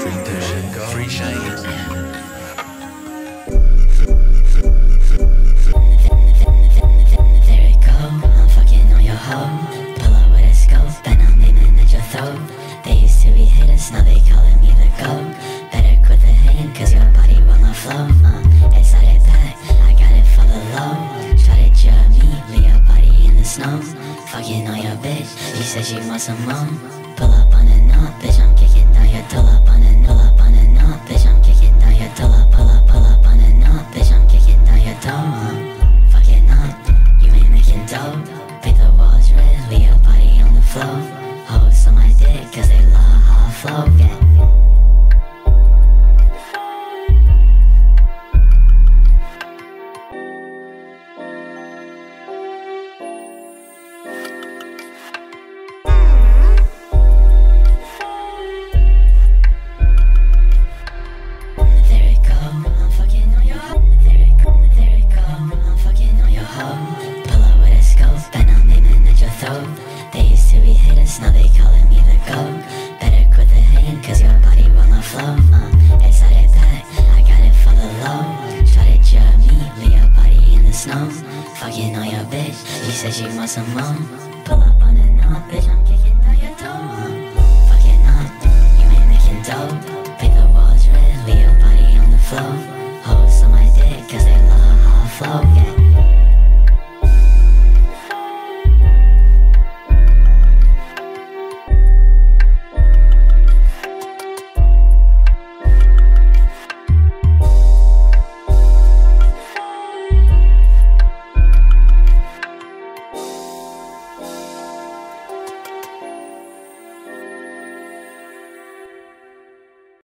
Drink that shit, go. Free shade. There it go, I'm fucking on your hoe. Pull up with a scope, and I'm aiming at your throat. They used to be haters, now they calling me the GOAT. Better quit the hating, cause your body will not flow. It's out it back, I got it for the low. Try to judge me, leave your body in the snow. Fucking on your bitch, she said she wants some more. Pull up on the knob, bitch, I'm kicking down your pull up on the knob, bitch, I'm kicking down your pull up on the knob, bitch, I'm kicking down your door. Fucking up, you ain't making dope. Paint the walls red, leave your body on the floor. Hoes on my dick, cause they love how I flow, yeah. They used to be haters, now they calling me the GOAT. Better quit the hating, cause your body will not flow. It's out it back, I got it for the low. Try to judge me, leave your body in the snow. Fucking on your bitch, she said she wants some more. Pull up on the knob, bitch, I'm kicking down your door. Fucking up, you ain't making dope. Paint the walls red, leave your body on the floor. Hoes on my dick, cause they love how I flow, yeah.